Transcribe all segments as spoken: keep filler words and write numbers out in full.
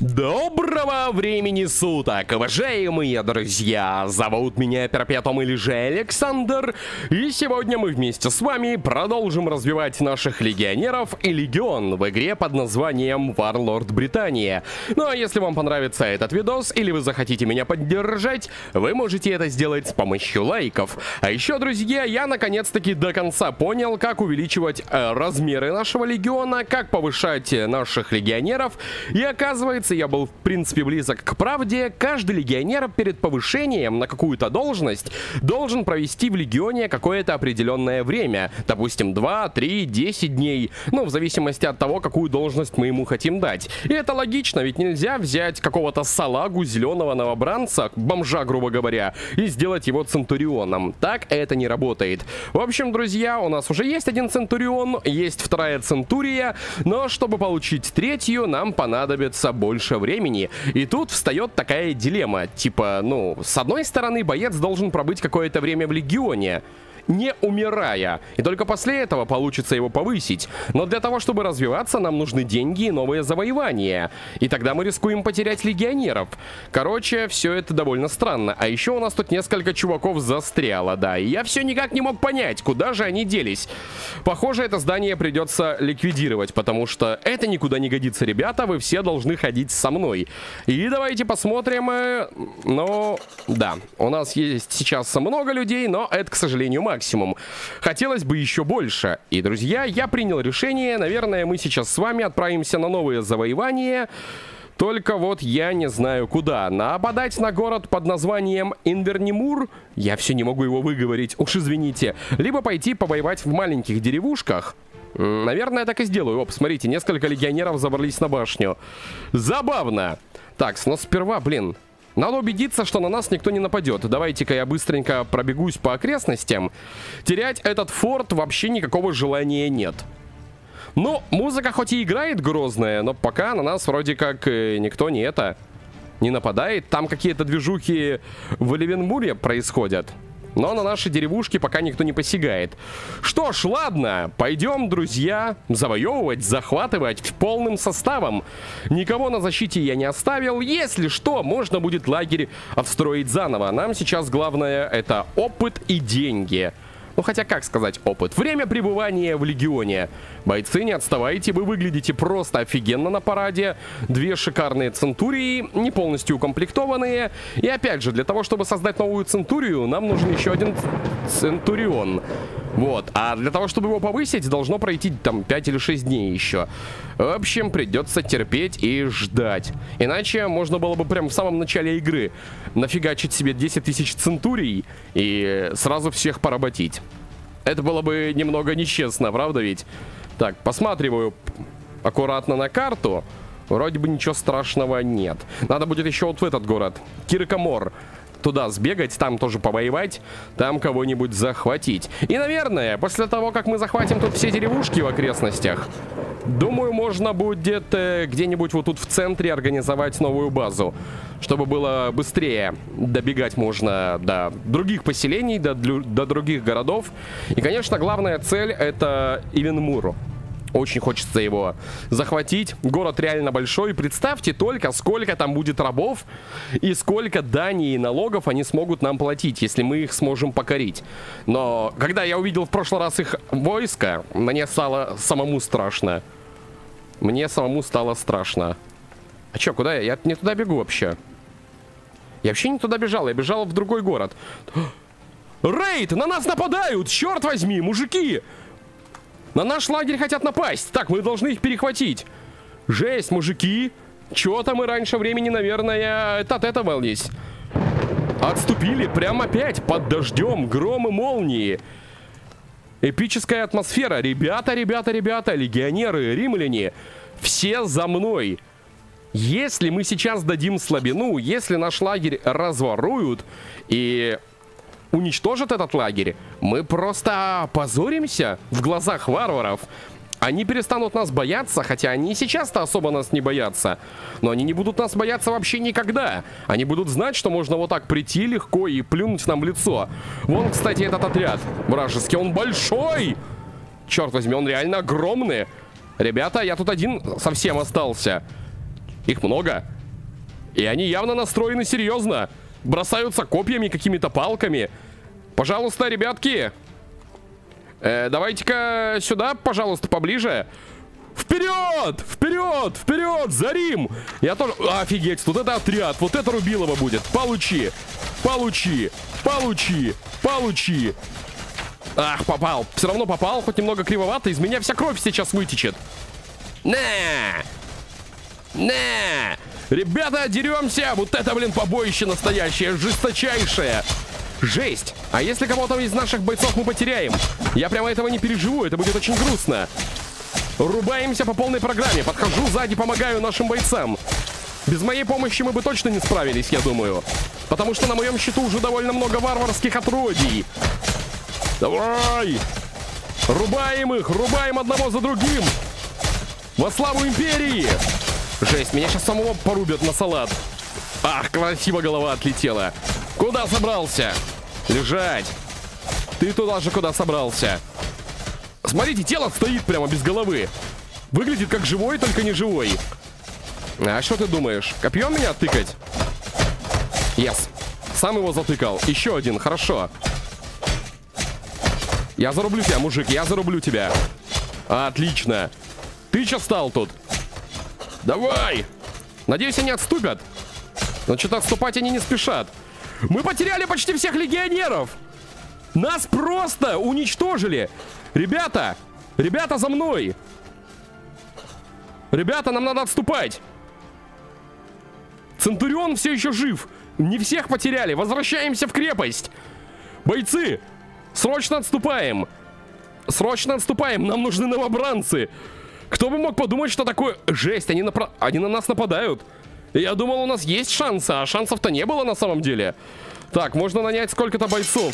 Доброго времени суток, уважаемые друзья! Зовут меня Перпетум или же Александр, и сегодня мы вместе с вами продолжим развивать наших легионеров и легион в игре под названием Warlord Британия. Ну а если вам понравится этот видос или вы захотите меня поддержать, вы можете это сделать с помощью лайков. А еще, друзья, я наконец-таки до конца понял, как увеличивать э, размеры нашего легиона, как повышать наших легионеров, и оказывается, я был в принципе близок к правде. Каждый легионер перед повышением на какую-то должность должен провести в легионе какое-то определенное время. Допустим, два, три, десять дней. Ну, в зависимости от того, какую должность мы ему хотим дать. И это логично, ведь нельзя взять какого-то салагу, зеленого новобранца, бомжа, грубо говоря, и сделать его центурионом. Так это не работает. В общем, друзья, у нас уже есть один центурион, есть вторая центурия, но чтобы получить третью, нам понадобится больше времени. И тут встает такая дилемма. Типа, ну, с одной стороны, боец должен пробыть какое-то время в легионе, не умирая, и только после этого получится его повысить. Но для того, чтобы развиваться, нам нужны деньги и новые завоевания. И тогда мы рискуем потерять легионеров. Короче, все это довольно странно. А еще у нас тут несколько чуваков застряло, да. И я все никак не мог понять, куда же они делись. Похоже, это здание придется ликвидировать, потому что это никуда не годится, ребята. Вы все должны ходить со мной. И давайте посмотрим. Ну, да, у нас есть сейчас много людей, но это, к сожалению, максимум. Максимум. Хотелось бы еще больше. И, друзья, я принял решение. Наверное, мы сейчас с вами отправимся на новые завоевания. Только вот я не знаю куда. Нападать на город под названием Инвернимур. Я все не могу его выговорить, уж извините. Либо пойти повоевать в маленьких деревушках. Наверное, так и сделаю. Оп, смотрите, несколько легионеров забрались на башню. Забавно. Так, но сперва, блин... Надо убедиться, что на нас никто не нападет. Давайте-ка я быстренько пробегусь по окрестностям. Терять этот форт вообще никакого желания нет. Ну, музыка хоть и играет грозная, но пока на нас вроде как э, никто не это не нападает. Там какие-то движухи в Ливенмуре происходят. Но на наши деревушки пока никто не посягает. Что ж, ладно, пойдем, друзья, завоевывать, захватывать полным составом. Никого на защите я не оставил. Если что, можно будет лагерь отстроить заново. Нам сейчас главное это опыт и деньги. Ну, хотя, как сказать опыт? Время пребывания в легионе. Бойцы, не отставайте, вы выглядите просто офигенно на параде. Две шикарные центурии, не полностью укомплектованные. И опять же, для того, чтобы создать новую центурию, нам нужен еще один центурион. Вот, а для того, чтобы его повысить, должно пройти там пять или шесть дней еще. В общем, придется терпеть и ждать. Иначе можно было бы прям в самом начале игры нафигачить себе десять тысяч центурий и сразу всех поработить. Это было бы немного нечестно, правда ведь? Так, посматриваю аккуратно на карту. Вроде бы ничего страшного нет. Надо будет еще вот в этот город, Киркамор, туда сбегать, там тоже повоевать, там кого-нибудь захватить. И, наверное, после того, как мы захватим тут все деревушки в окрестностях, думаю, можно будет э, где-нибудь вот тут в центре организовать новую базу, чтобы было быстрее добегать можно до других поселений, до, до других городов. И, конечно, главная цель — это Ивенмур. Очень хочется его захватить. Город реально большой. Представьте только, сколько там будет рабов и сколько дани и налогов они смогут нам платить, если мы их сможем покорить. Но когда я увидел в прошлый раз их войско, мне стало самому страшно. Мне самому стало страшно. А чё, куда я? Я не туда бегу вообще. Я вообще не туда бежал. Я бежал в другой город. Рейд! На нас нападают! Черт возьми, мужики! На наш лагерь хотят напасть. Так, мы должны их перехватить. Жесть, мужики. Чё-то мы раньше времени, наверное, от этого волнись. Отступили прямо опять под дождем, гром и молнии. Эпическая атмосфера. Ребята, ребята, ребята, легионеры, римляне, все за мной. Если мы сейчас дадим слабину, если наш лагерь разворуют и уничтожат этот лагерь, мы просто опозоримся в глазах варваров. Они перестанут нас бояться, хотя они и сейчас-то особо нас не боятся. Но они не будут нас бояться вообще никогда. Они будут знать, что можно вот так прийти легко и плюнуть нам в лицо. Вон, кстати, этот отряд вражеский, он большой! Черт возьми, он реально огромный. Ребята, я тут один совсем остался. Их много. И они явно настроены серьезно. Бросаются копьями, какими-то палками. Пожалуйста, ребятки. Э, давайте-ка сюда, пожалуйста, поближе. Вперед! Вперед! Вперед! За Рим! Я тоже... Офигеть, тут это отряд. Вот это Рубилово будет. Получи! Получи! Получи! Получи! Ах, попал. Все равно попал, хоть немного кривовато. Из меня вся кровь сейчас вытечет. На! На! Ребята, деремся! Вот это, блин, побоище настоящее, жесточайшее. Жесть! А если кого-то из наших бойцов мы потеряем? Я прямо этого не переживу, это будет очень грустно. Рубаемся по полной программе. Подхожу сзади, помогаю нашим бойцам. Без моей помощи мы бы точно не справились, я думаю. Потому что на моем счету уже довольно много варварских отродий. Давай! Рубаем их! Рубаем одного за другим! Во славу империи! Жесть, меня сейчас самого порубят на салат. Ах, красиво голова отлетела. Куда собрался? Лежать. Ты туда же, куда собрался. Смотрите, тело стоит прямо без головы. Выглядит как живой, только не живой. А что ты думаешь? Копьем меня тыкать? Yes. Сам его затыкал. Еще один, хорошо. Я зарублю тебя, мужик, я зарублю тебя. Отлично. Ты че стал тут? Давай. Надеюсь, они отступят. Но что-то отступать они не спешат. Мы потеряли почти всех легионеров. Нас просто уничтожили. Ребята, ребята, за мной. Ребята, нам надо отступать. Центурион все еще жив. Не всех потеряли. Возвращаемся в крепость. Бойцы, срочно отступаем. Срочно отступаем. Нам нужны новобранцы. Кто бы мог подумать, что такое... Жесть, они, напра... они на нас нападают. Я думал, у нас есть шансы, а шансов-то не было на самом деле. Так, можно нанять сколько-то бойцов.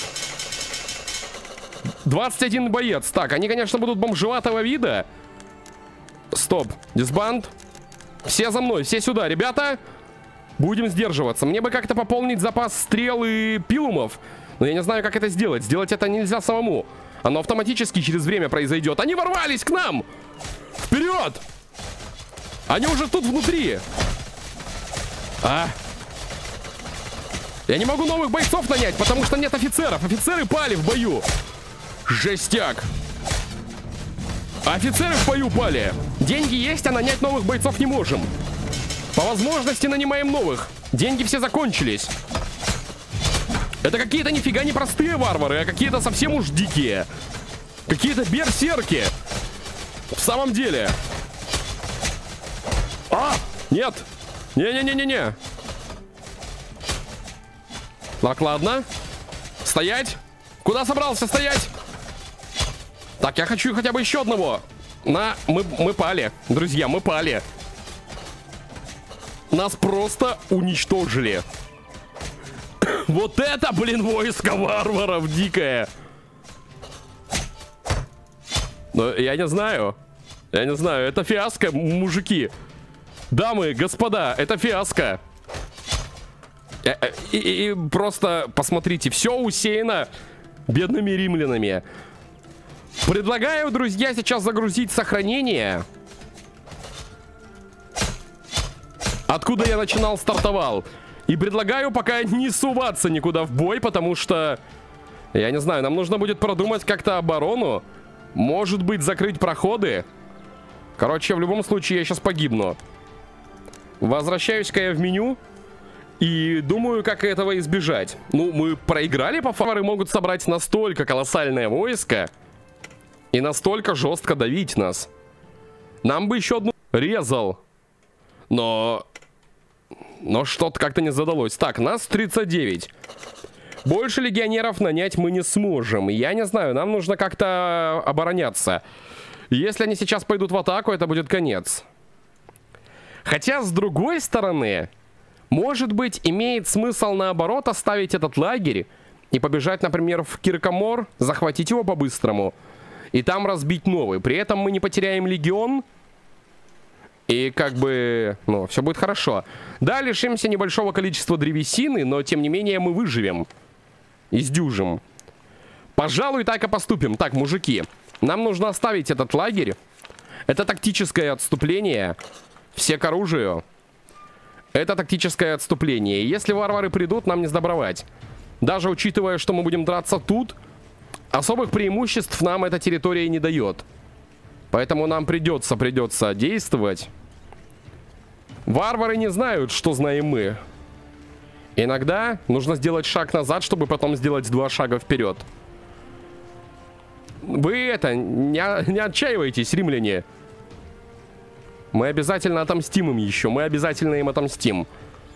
двадцать один боец. Так, они, конечно, будут бомжеватого вида. Стоп, дисбанд. Все за мной, все сюда, ребята. Будем сдерживаться. Мне бы как-то пополнить запас стрел и пилумов. Но я не знаю, как это сделать. Сделать это нельзя самому. Оно автоматически через время произойдет. Они ворвались к нам! Вперед! Они уже тут внутри. А? Я не могу новых бойцов нанять, потому что нет офицеров. Офицеры пали в бою. Жестяк. Офицеры в бою пали. Деньги есть, а нанять новых бойцов не можем. По возможности нанимаем новых. Деньги все закончились. Это какие-то нифига не простые варвары, а какие-то совсем уж дикие. Какие-то берсерки. В самом деле. А! Нет! Не-не-не-не-не. Так, ладно. Стоять. Куда собрался стоять? Так, я хочу хотя бы еще одного. На, мы, мы пали. Друзья, мы пали. Нас просто уничтожили. Вот это, блин, войско варваров дикое. Но я не знаю. Я не знаю, это фиаско, мужики. Дамы, господа, это фиаско. И, и, и просто посмотрите, все усеяно бедными римлянами. Предлагаю, друзья, сейчас загрузить сохранение. Откуда я начинал, стартовал. И предлагаю пока не суваться никуда в бой, потому что, я не знаю, нам нужно будет продумать как-то оборону. Может быть, закрыть проходы. Короче, в любом случае я сейчас погибну. Возвращаюсь-ка я в меню. И думаю, как этого избежать. Ну, мы проиграли, по фавары могут собрать настолько колоссальное войско и настолько жестко давить нас. Нам бы еще одну резал. Но... Но что-то как-то не задалось. Так, нас тридцать девять. Больше легионеров нанять мы не сможем. Я не знаю, нам нужно как-то обороняться. Если они сейчас пойдут в атаку, это будет конец. Хотя, с другой стороны, может быть, имеет смысл наоборот оставить этот лагерь и побежать, например, в Киркомор, захватить его по-быстрому и там разбить новый. При этом мы не потеряем легион. И как бы, ну, все будет хорошо. Да, лишимся небольшого количества древесины, но тем не менее мы выживем. И сдюжим. Пожалуй, так и поступим. Так, мужики, нам нужно оставить этот лагерь. Это тактическое отступление. Все к оружию. Это тактическое отступление. Если варвары придут, нам не сдобровать. Даже учитывая, что мы будем драться тут, особых преимуществ нам эта территория не дает. Поэтому нам придется, придется действовать. Варвары не знают, что знаем мы. Иногда нужно сделать шаг назад, чтобы потом сделать два шага вперед. Вы это, не, не отчаивайтесь, римляне. Мы обязательно отомстим им еще. Мы обязательно им отомстим.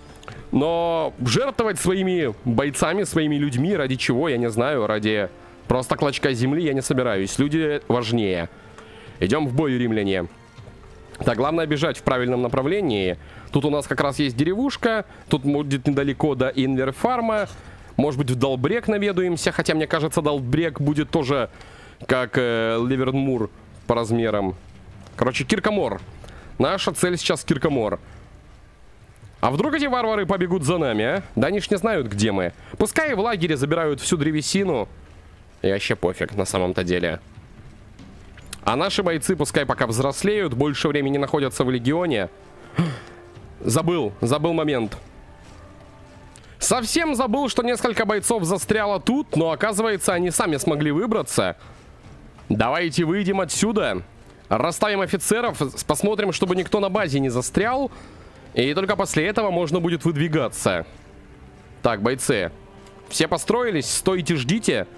Но жертвовать своими бойцами, своими людьми, ради чего, я не знаю. Ради просто клочка земли я не собираюсь. Люди важнее. Идем в бой, римляне. Так, главное бежать в правильном направлении. Тут у нас как раз есть деревушка. Тут будет недалеко до Инверфарма. Может быть, в Далбрек наведуемся. Хотя, мне кажется, Далбрек будет тоже как э, Ливермур по размерам. Короче, Киркомор. Наша цель сейчас Киркомор. А вдруг эти варвары побегут за нами, а? Да они ж не знают, где мы. Пускай в лагере забирают всю древесину. И вообще пофиг на самом-то деле. А наши бойцы пускай пока взрослеют, больше времени находятся в легионе. Забыл, забыл момент. Совсем забыл, что несколько бойцов застряло тут, но оказывается, они сами смогли выбраться. Давайте выйдем отсюда. Расставим офицеров, посмотрим, чтобы никто на базе не застрял. И только после этого можно будет выдвигаться. Так, бойцы. Все построились, стойте, ждите.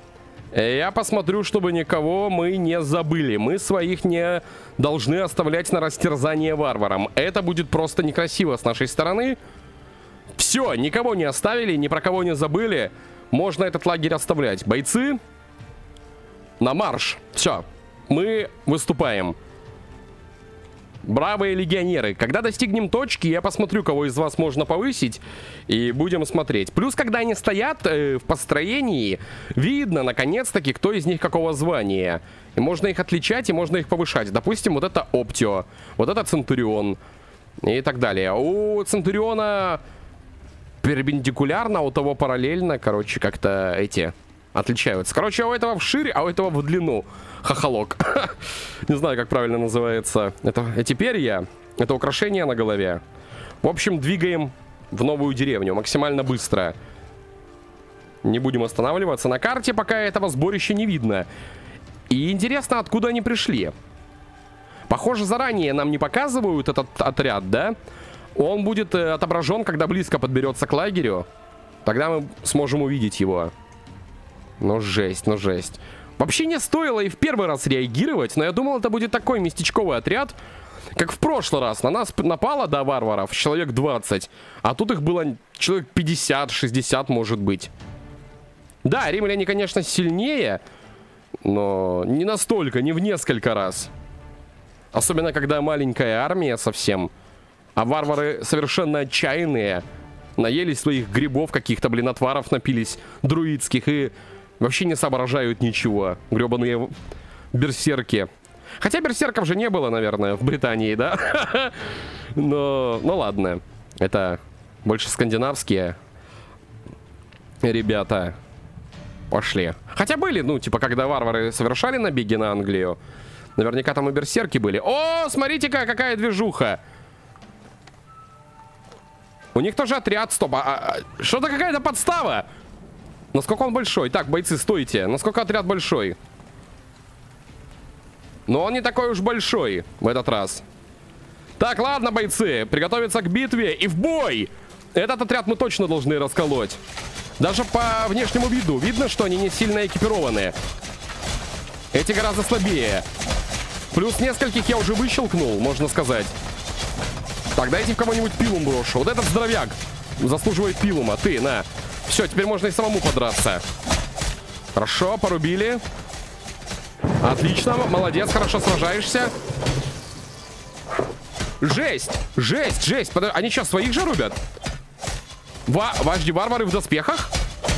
Я посмотрю, чтобы никого мы не забыли. Мы своих не должны оставлять на растерзание варварам. Это будет просто некрасиво с нашей стороны. Все, никого не оставили, ни про кого не забыли. Можно этот лагерь оставлять. Бойцы, на марш. Все, мы выступаем. Бравые легионеры. Когда достигнем точки, я посмотрю, кого из вас можно повысить. И будем смотреть. Плюс, когда они стоят э, в построении, видно, наконец-таки, кто из них какого звания. И можно их отличать, и можно их повышать. Допустим, вот это Оптио, вот это Центурион. И так далее. У Центуриона перпендикулярно, у того параллельно. Короче, как-то эти отличаются. Короче, у этого вширь, а у этого в длину. Хохолок. Не знаю, как правильно называется. Это эти перья. Это украшение на голове. В общем, двигаем в новую деревню максимально быстро. Не будем останавливаться. На карте пока этого сборища не видно. И интересно, откуда они пришли. Похоже, заранее нам не показывают этот отряд, да? Он будет э, отображен, когда близко подберется к лагерю. Тогда мы сможем увидеть его. Ну жесть, ну жесть. Вообще не стоило и в первый раз реагировать, но я думал, это будет такой местечковый отряд, как в прошлый раз. На нас напало, да, варваров, человек двадцать, а тут их было человек пятьдесят шестьдесят, может быть. Да, римляне, конечно, сильнее, но не настолько, не в несколько раз. Особенно, когда маленькая армия совсем, а варвары совершенно отчаянные, наелись своих грибов каких-то, блин, отваров напились, друидских, и вообще не соображают ничего. Гребаные берсерки. Хотя берсерков же не было, наверное, в Британии, да? Но, ну ладно. Это больше скандинавские ребята. Пошли. Хотя были, ну, типа, когда варвары совершали набеги на Англию, наверняка там и берсерки были. О, смотрите-ка, какая движуха. У них тоже отряд, стоп. А, а, что-то какая-то подстава. Насколько он большой? Так, бойцы, стойте. Насколько отряд большой? Но он не такой уж большой в этот раз. Так, ладно, бойцы. Приготовиться к битве и в бой! Этот отряд мы точно должны расколоть. Даже по внешнему виду видно, что они не сильно экипированы. Эти гораздо слабее. Плюс нескольких я уже выщелкнул, можно сказать. Так, дайте в кого-нибудь пилум брошу. Вот этот здоровяк заслуживает пилума. Ты, на. Все, теперь можно и самому подраться. Хорошо, порубили. Отлично, молодец, хорошо сражаешься. Жесть, жесть, жесть. Под... Они что, своих же рубят? Ва... Вожди, варвары в доспехах?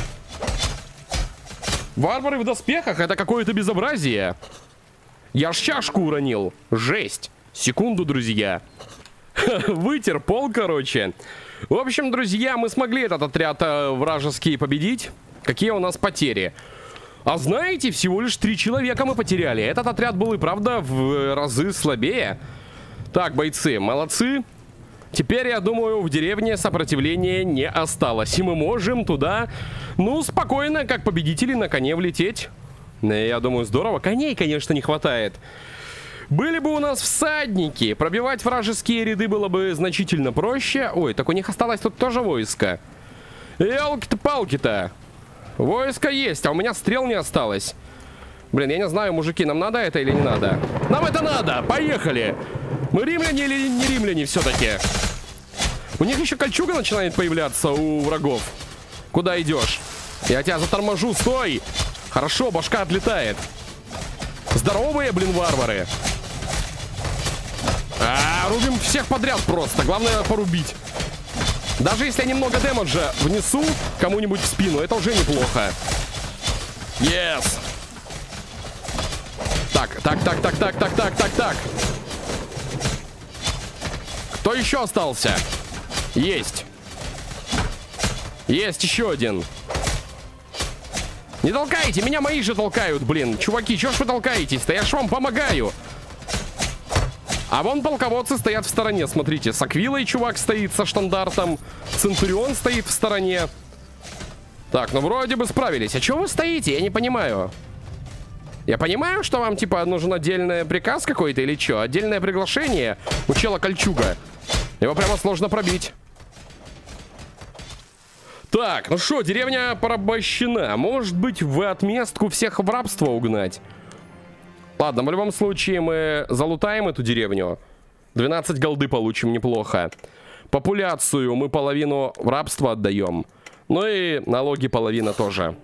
Варвары в доспехах? Это какое-то безобразие. Я аж чашку уронил. Жесть. Секунду, друзья. Вытер пол, короче. В общем, друзья, мы смогли этот отряд э, вражеский победить. Какие у нас потери? А знаете, всего лишь три человека мы потеряли. Этот отряд был и правда в разы слабее. Так, бойцы, молодцы. Теперь, я думаю, в деревне сопротивления не осталось. И мы можем туда, ну, спокойно, как победители, на коне влететь. Я думаю, здорово. Коней, конечно, не хватает. Были бы у нас всадники, пробивать вражеские ряды было бы значительно проще. Ой, так у них осталось тут тоже войско. Елки-то палки-то. Войско есть, а у меня стрел не осталось. Блин, я не знаю, мужики, нам надо это или не надо? Нам это надо! Поехали! Мы римляне или не римляне все-таки? У них еще кольчуга начинает появляться у врагов. Куда идешь? Я тебя заторможу, стой! Хорошо, башка отлетает. Здоровые, блин, варвары. А, рубим всех подряд просто. Главное порубить. Даже если я немного дэмэджа внесу кому-нибудь в спину, это уже неплохо. Yes. Так, так, так, так, так, так, так, так, так. Кто еще остался? Есть. Есть еще один. Не толкайте, меня мои же толкают, блин. Чуваки, чё ж вы толкаетесь-то? Я ж вам помогаю. А вон полководцы стоят в стороне, смотрите. С Аквилой чувак стоит со штандартом. Центурион стоит в стороне. Так, ну вроде бы справились. А чё вы стоите? Я не понимаю. Я понимаю, что вам, типа, нужен отдельный приказ какой-то или чё? Отдельное приглашение у чела кольчуга. Его прямо сложно пробить. Так, ну что, деревня порабощена. Может быть, в отместку всех в рабство угнать? Ладно, в любом случае мы залутаем эту деревню. двенадцать голды получим, неплохо. Популяцию мы половину в рабство отдаем. Ну и налоги половина тоже.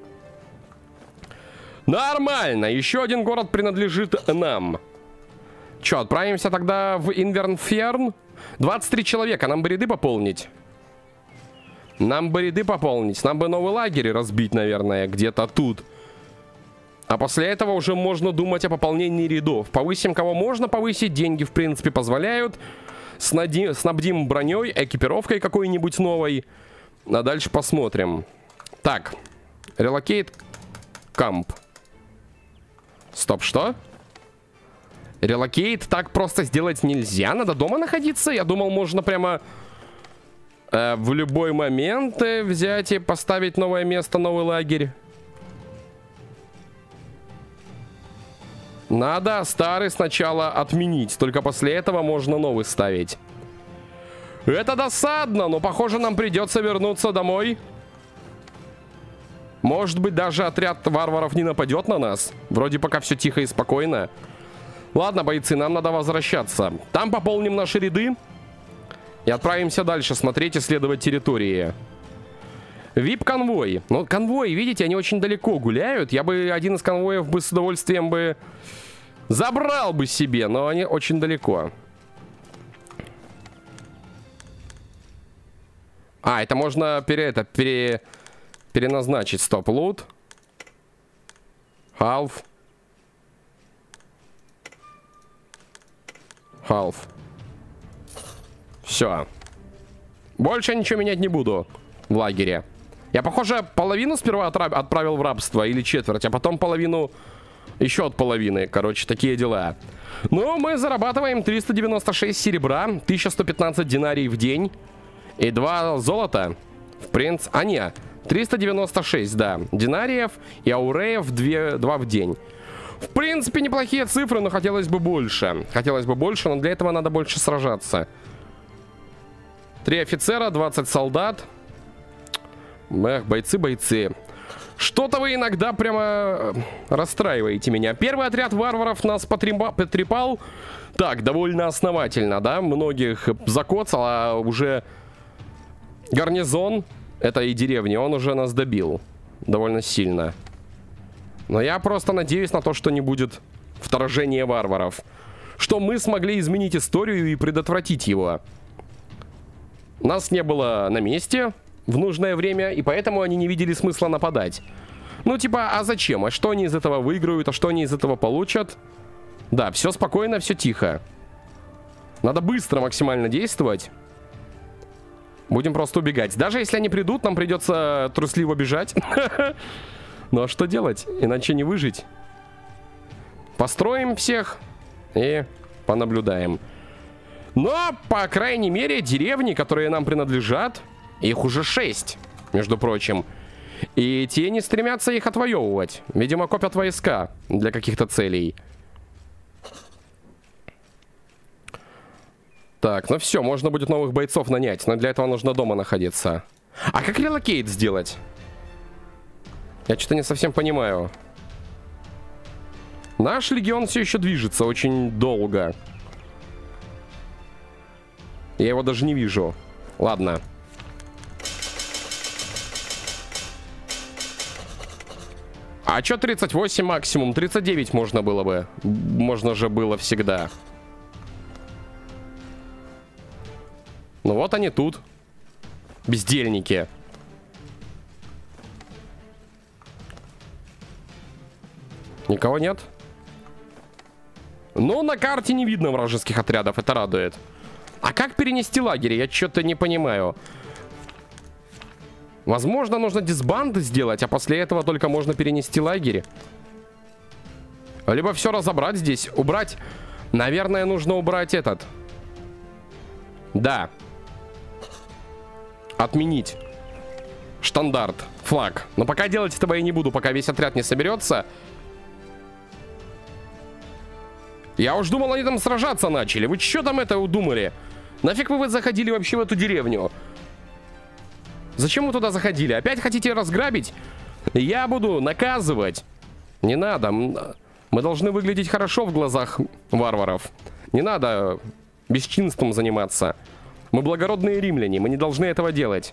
Нормально, еще один город принадлежит нам. Че, отправимся тогда в Инвернферн? двадцать три человека, нам бы ряды пополнить. Нам бы ряды пополнить. Нам бы новый лагерь разбить, наверное, где-то тут. А после этого уже можно думать о пополнении рядов. Повысим, кого можно повысить. Деньги, в принципе, позволяют. Снади... Снабдим броней, экипировкой какой-нибудь новой. А дальше посмотрим. Так. Relocate Camp. Стоп, что? Relocate так просто сделать нельзя. Надо дома находиться. Я думал, можно прямо... Э, в любой момент э, взять и поставить новое место, новый лагерь. Надо старый сначала отменить. Только после этого можно новый ставить. Это досадно, но похоже нам придется вернуться домой. Может быть, даже отряд варваров не нападет на нас. Вроде пока все тихо и спокойно. Ладно, бойцы, нам надо возвращаться. Там пополним наши ряды. И отправимся дальше смотреть, исследовать территории. вип-конвой. Ну, конвои, видите, они очень далеко гуляют. Я бы один из конвоев бы с удовольствием бы забрал бы себе, но они очень далеко. А, это можно пере, это, пере, переназначить. Стоп, лут. Half. Half. Все. Больше ничего менять не буду в лагере. Я, похоже, половину сперва отправил в рабство или четверть, а потом половину еще от половины. Короче, такие дела. Ну, мы зарабатываем триста девяносто шесть серебра, тысяча сто пятнадцать динарий в день и два золота. В принципе... А, не, триста девяносто шесть, да. Динариев и ауреев два в день. В принципе, неплохие цифры, но хотелось бы больше. Хотелось бы больше, но для этого надо больше сражаться. Три офицера, двадцать солдат. Эх, бойцы, бойцы. Что-то вы иногда прямо расстраиваете меня. Первый отряд варваров нас потрепал, потрепал. Так, довольно основательно, да? Многих закоцал, а уже гарнизон этой деревни, он уже нас добил. Довольно сильно. Но я просто надеюсь на то, что не будет вторжения варваров. Что мы смогли изменить историю и предотвратить его. Нас не было на месте в нужное время, и поэтому они не видели смысла нападать. Ну, типа, а зачем? А что они из этого выиграют? А что они из этого получат? Да, все спокойно, все тихо. Надо быстро максимально действовать. Будем просто убегать. Даже если они придут, нам придется трусливо бежать. Ну, а что делать? Иначе не выжить. Построим всех и понаблюдаем. Но, по крайней мере, деревни, которые нам принадлежат, их уже шесть, между прочим. И те не стремятся их отвоевывать. Видимо, копят войска для каких-то целей. Так, ну все, можно будет новых бойцов нанять, но для этого нужно дома находиться. А как релокейт сделать? Я что-то не совсем понимаю. Наш легион все еще движется очень долго. Я его даже не вижу. Ладно. А чё тридцать восемь максимум? тридцать девять можно было бы. Можно же было всегда. Ну вот они тут. Бездельники. Никого нет? Ну, на карте не видно вражеских отрядов, это радует. А как перенести лагерь? Я что-то не понимаю. Возможно, нужно дисбанды сделать, а после этого только можно перенести лагерь. Либо все разобрать здесь, убрать. Наверное, нужно убрать этот. Да. Отменить. Штандарт, флаг. Но пока делать этого я не буду, пока весь отряд не соберется. Я уж думал, они там сражаться начали. Вы что там это удумали? Нафиг вы заходили вообще в эту деревню? Зачем вы туда заходили? Опять хотите разграбить? Я буду наказывать. Не надо. Мы должны выглядеть хорошо в глазах варваров. Не надо бесчинством заниматься. Мы благородные римляне. Мы не должны этого делать.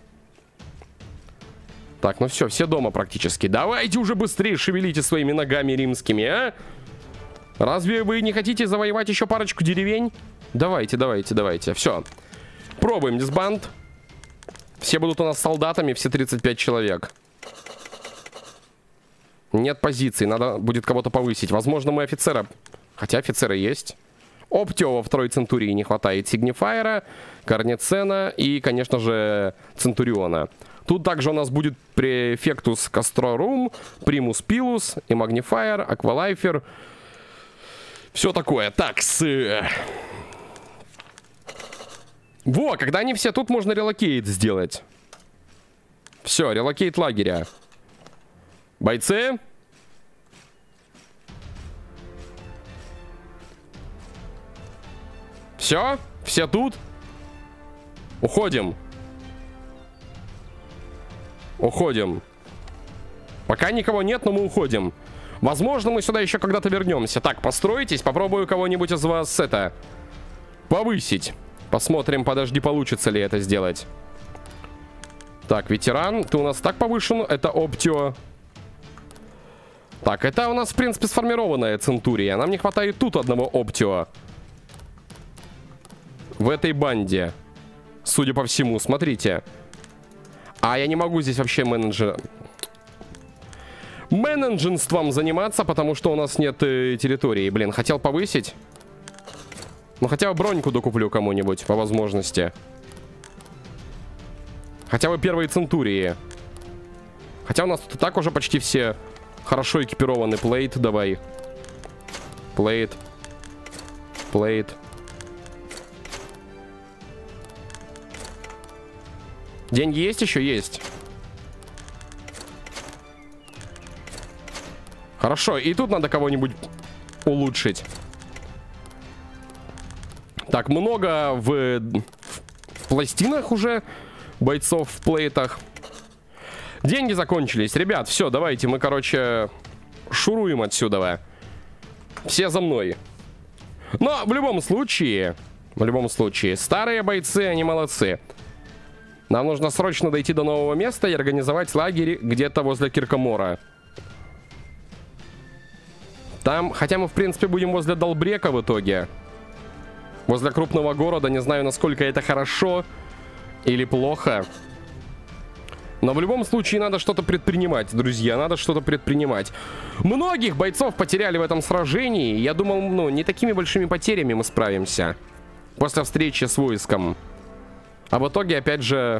Так, ну все, все дома практически. Давайте уже быстрее шевелите своими ногами римскими, а? Разве вы не хотите завоевать еще парочку деревень? Давайте, давайте, давайте. Все. Пробуем дисбанд. Все будут у нас солдатами, все тридцать пять человек. Нет позиций, надо будет кого-то повысить. Возможно, мы офицера... Хотя офицеры есть. Оптио во второй центурии не хватает. Сигнифайра, Корницена и, конечно же, Центуриона. Тут также у нас будет префектус Кастрорум, Примус Пилус и Магнифайер, Аквалайфер. Все такое. Так, с... Во, когда они все тут, можно релокейт сделать. Все, релокейт лагеря. Бойцы. Все, все тут. Уходим. Уходим. Пока никого нет, но мы уходим. Возможно, мы сюда еще когда-то вернемся. Так, постройтесь, попробую кого-нибудь из вас это повысить. Посмотрим, подожди, получится ли это сделать. Так, ветеран, ты у нас так повышен. Это Оптио. Так, это у нас, в принципе, сформированная Центурия. Нам не хватает тут одного Оптио. В этой банде. Судя по всему, смотрите. А я не могу здесь вообще менеджер... менеджерством заниматься, потому что у нас нет э, территории. Блин, хотел повысить. Ну, хотя бы броньку докуплю кому-нибудь, по возможности. Хотя бы первые центурии. Хотя у нас тут и так уже почти все хорошо экипированы. Плейт, давай. Плейт. Плейт. Деньги есть еще? Есть. Хорошо, и тут надо кого-нибудь улучшить. Так, много в, в пластинах уже бойцов в плейтах. Деньги закончились. Ребят, все, давайте мы, короче, шуруем отсюда. Все за мной. Но в любом случае, в любом случае, старые бойцы, они молодцы. Нам нужно срочно дойти до нового места и организовать лагерь где-то возле Киркомора. Там, хотя мы, в принципе, будем возле Далбрека в итоге. Возле крупного города. Не знаю, насколько это хорошо или плохо. Но в любом случае надо что-то предпринимать, друзья. Надо что-то предпринимать. Многих бойцов потеряли в этом сражении. Я думал, ну, не такими большими потерями мы справимся. После встречи с войском. А в итоге, опять же...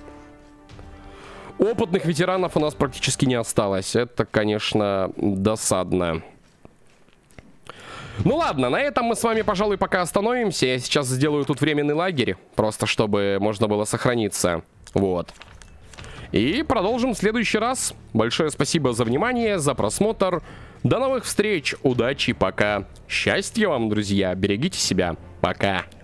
опытных ветеранов у нас практически не осталось. Это, конечно, досадно. Ну ладно, на этом мы с вами, пожалуй, пока остановимся. Я сейчас сделаю тут временный лагерь, просто чтобы можно было сохраниться. Вот. И продолжим в следующий раз. Большое спасибо за внимание, за просмотр. До новых встреч, удачи, пока. Счастья вам, друзья, берегите себя. Пока.